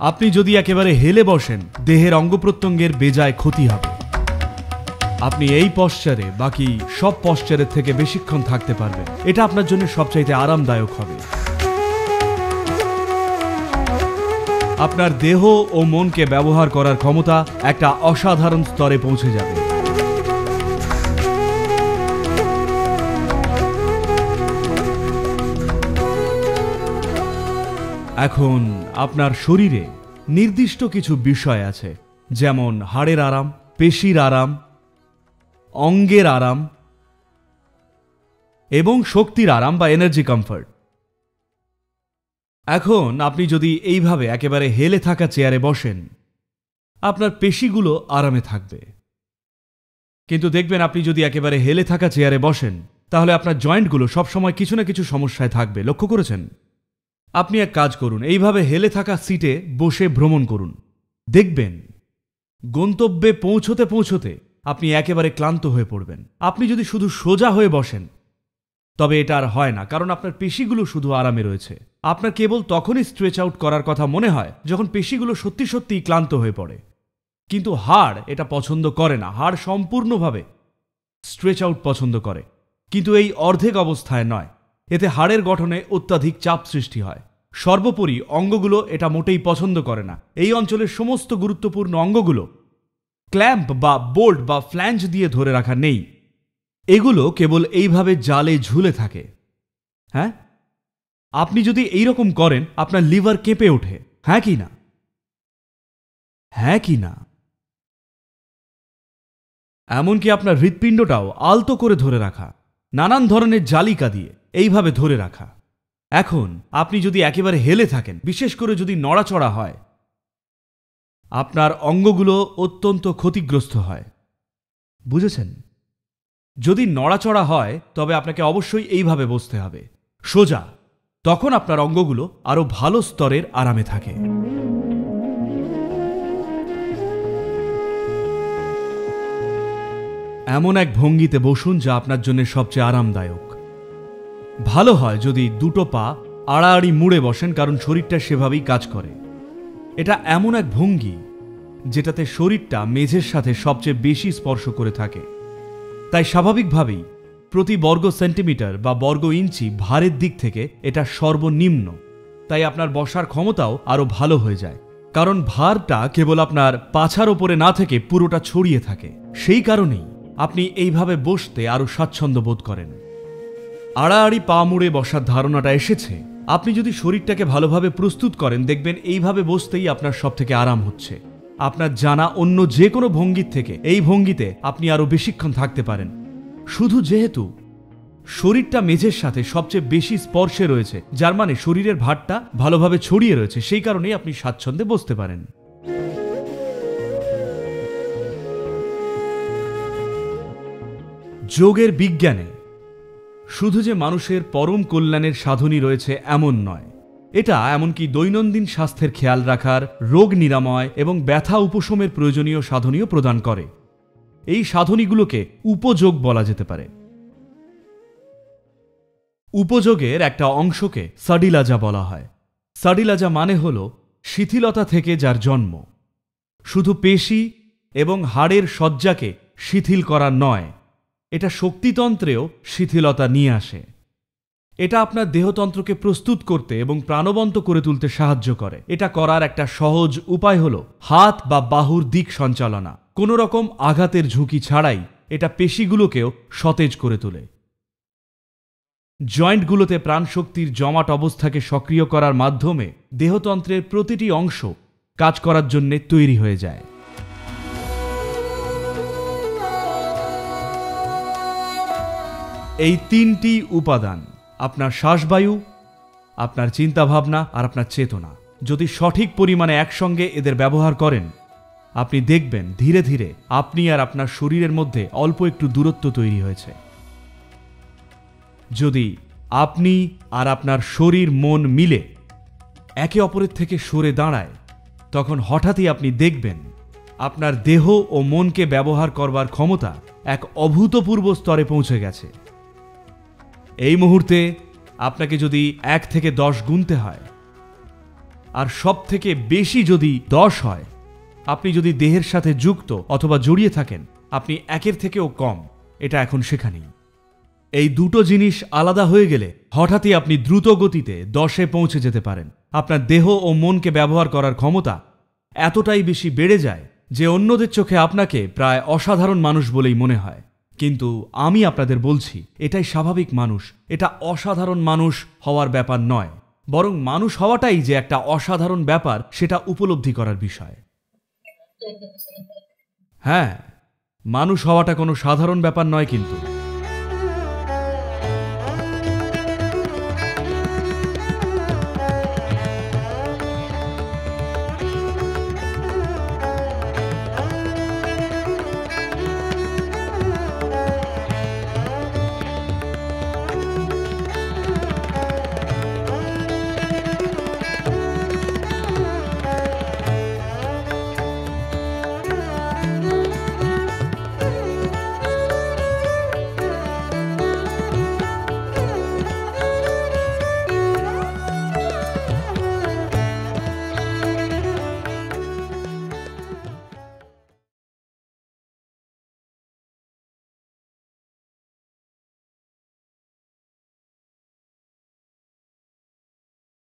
আপনি যদি একেবারে হেলে বসেন দেহের অঙ্গপ্রত্যঙ্গের বেজায় ক্ষতি হবে। আপনি এই পশ্চারে বাকি সব পশ্চারের থেকে বেশিক্ষণ থাকতে পারবেন। এটা আপনার জন্য সবচাইতে আরামদায়ক হবে। আপনার দেহ ও মনকে ব্যবহার করার ক্ষমতা একটা অসাধারণ স্তরে পৌঁছে যাবে। এখন আপনার শরীরে নির্দিষ্ট কিছু বিষয় আছে, যেমন হাড়ের আরাম, পেশির আরাম, অঙ্গের আরাম এবং শক্তির আরাম বা এনার্জি কমফর্ট। এখন আপনি যদি এইভাবে একেবারে হেলে থাকা চেয়ারে বসেন, আপনার পেশিগুলো আরামে থাকবে। কিন্তু দেখবেন আপনি যদি একেবারে হেলে থাকা চেয়ারে বসেন, তাহলে আপনার জয়েন্টগুলো সবসময় কিছু না কিছু সমস্যায় থাকবে। লক্ষ্য করেছেন? আপনি এক কাজ করুন, এইভাবে হেলে থাকা সিটে বসে ভ্রমণ করুন। দেখবেন গন্তব্যে পৌঁছতে পৌঁছতে আপনি একেবারে ক্লান্ত হয়ে পড়বেন। আপনি যদি শুধু সোজা হয়ে বসেন, তবে এটা আর হয় না, কারণ আপনার পেশিগুলো শুধু আরামে রয়েছে। আপনার কেবল তখনই স্ট্রেচ আউট করার কথা মনে হয় যখন পেশিগুলো সত্যি সত্যিই ক্লান্ত হয়ে পড়ে। কিন্তু হাড় এটা পছন্দ করে না। হাড় সম্পূর্ণভাবে স্ট্রেচ আউট পছন্দ করে, কিন্তু এই অর্ধেক অবস্থায় নয়। এতে হাড়ের গঠনে অত্যাধিক চাপ সৃষ্টি হয়। সর্বোপরি অঙ্গগুলো এটা মোটেই পছন্দ করে না। এই অঞ্চলের সমস্ত গুরুত্বপূর্ণ অঙ্গগুলো ক্ল্যাম্প বা বোল্ট বা ফ্ল্যাঞ্জ দিয়ে ধরে রাখা নেই। এগুলো কেবল এইভাবে জালে ঝুলে থাকে। হ্যাঁ, আপনি যদি এইরকম করেন, আপনার লিভার কেঁপে ওঠে। হ্যাঁ কি না? হ্যাঁ কি না? এমনকি আপনার হৃৎপিণ্ডটাও আলতো করে ধরে রাখা, নানান ধরনের জালিকা দিয়ে এইভাবে ধরে রাখা। এখন আপনি যদি একেবারে হেলে থাকেন, বিশেষ করে যদি নড়াচড়া হয়, আপনার অঙ্গগুলো অত্যন্ত ক্ষতিগ্রস্ত হয়। বুঝেছেন? যদি নড়াচড়া হয়, তবে আপনাকে অবশ্যই এইভাবে বসতে হবে, সোজা। তখন আপনার অঙ্গগুলো আরো ভালো স্তরের আরামে থাকে। এমন এক ভঙ্গিতে বসুন যা আপনার জন্য সবচেয়ে আরামদায়ক। ভালো হয় যদি দুটো পা আড়াআড়ি মুড়ে বসেন, কারণ শরীরটা সেভাবেই কাজ করে। এটা এমন এক ভঙ্গি যেটাতে শরীরটা মেঝের সাথে সবচেয়ে বেশি স্পর্শ করে থাকে। তাই স্বাভাবিকভাবেই প্রতি বর্গ সেন্টিমিটার বা বর্গ ইঞ্চি ভারের দিক থেকে এটা সর্বনিম্ন। তাই আপনার বসার ক্ষমতাও আরো ভালো হয়ে যায়, কারণ ভারটা কেবল আপনার পাছার ওপরে না থেকে পুরোটা ছড়িয়ে থাকে। সেই কারণেই আপনি এইভাবে বসতে আরো স্বাচ্ছন্দ্য বোধ করেন। আড়াআড়ি পা মুড়ে বসার ধারণাটা এসেছে। আপনি যদি শরীরটাকে ভালোভাবে প্রস্তুত করেন, দেখবেন এইভাবে বসতেই আপনার সব থেকে আরাম হচ্ছে। আপনার জানা অন্য যে কোনো ভঙ্গির থেকে এই ভঙ্গিতে আপনি আরো বেশিক্ষণ থাকতে পারেন। শুধু যেহেতু শরীরটা মেঝের সাথে সবচেয়ে বেশি স্পর্শে রয়েছে, যার মানে শরীরের ভারটা ভালোভাবে ছড়িয়ে রয়েছে, সেই কারণেই আপনি স্বাচ্ছন্দ্যে বসতে পারেন। যোগের বিজ্ঞানে শুধু যে মানুষের পরম কল্যাণের সাধনই রয়েছে এমন নয়, এটা এমনকি দৈনন্দিন স্বাস্থ্যের খেয়াল রাখার, রোগ নিরাময় এবং ব্যথা উপশমের প্রয়োজনীয় সাধনীও প্রদান করে। এই সাধনীগুলোকে উপযোগ বলা যেতে পারে। উপযোগের একটা অংশকে সাডিলাজা বলা হয়। সাডিলাজা মানে হল শিথিলতা থেকে যার জন্ম। শুধু পেশি এবং হাড়ের সজ্জাকে শিথিল করা নয়, এটা শক্তিতন্ত্রেও শিথিলতা নিয়ে আসে। এটা আপনার দেহতন্ত্রকে প্রস্তুত করতে এবং প্রাণবন্ত করে তুলতে সাহায্য করে। এটা করার একটা সহজ উপায় হল হাত বা বাহুর দিক সঞ্চালনা। কোনো রকম আঘাতের ঝুঁকি ছাড়াই এটা পেশিগুলোকেও সতেজ করে তোলে। জয়েন্টগুলোতে প্রাণশক্তির জমাট অবস্থাকে সক্রিয় করার মাধ্যমে দেহতন্ত্রের প্রতিটি অংশ কাজ করার জন্য তৈরি হয়ে যায়। এই তিনটি উপাদান, আপনার শ্বাসবায়ু, আপনার চিন্তাভাবনা আর আপনার চেতনা, যদি সঠিক পরিমাণে একসঙ্গে এদের ব্যবহার করেন, আপনি দেখবেন ধীরে ধীরে আপনি আর আপনার শরীরের মধ্যে অল্প একটু দূরত্ব তৈরি হয়েছে। যদি আপনি আর আপনার শরীর মন মিলে একে অপরের থেকে সরে দাঁড়ায়, তখন হঠাৎই আপনি দেখবেন আপনার দেহ ও মনকে ব্যবহার করবার ক্ষমতা এক অভূতপূর্ব স্তরে পৌঁছে গেছে। এই মুহূর্তে আপনাকে যদি 1 থেকে 10 গুনতে হয়, আর সব থেকে বেশি যদি 10 হয়, আপনি যদি দেহের সাথে যুক্ত অথবা জড়িয়ে থাকেন, আপনি 1-এর থেকেও কম। এটা এখন শেখা নেই। এই দুটো জিনিস আলাদা হয়ে গেলে হঠাৎই আপনি দ্রুত গতিতে 10-এ পৌঁছে যেতে পারেন। আপনার দেহ ও মনকে ব্যবহার করার ক্ষমতা এতটাই বেশি বেড়ে যায় যে অন্যদের চোখে আপনাকে প্রায় অসাধারণ মানুষ বলেই মনে হয়। কিন্তু আমি আপনাদের বলছি, এটাই স্বাভাবিক মানুষ। এটা অসাধারণ মানুষ হওয়ার ব্যাপার নয়, বরং মানুষ হওয়াটাই যে একটা অসাধারণ ব্যাপার সেটা উপলব্ধি করার বিষয়। হ্যাঁ, মানুষ হওয়াটা কোনো সাধারণ ব্যাপার নয়, কিন্তু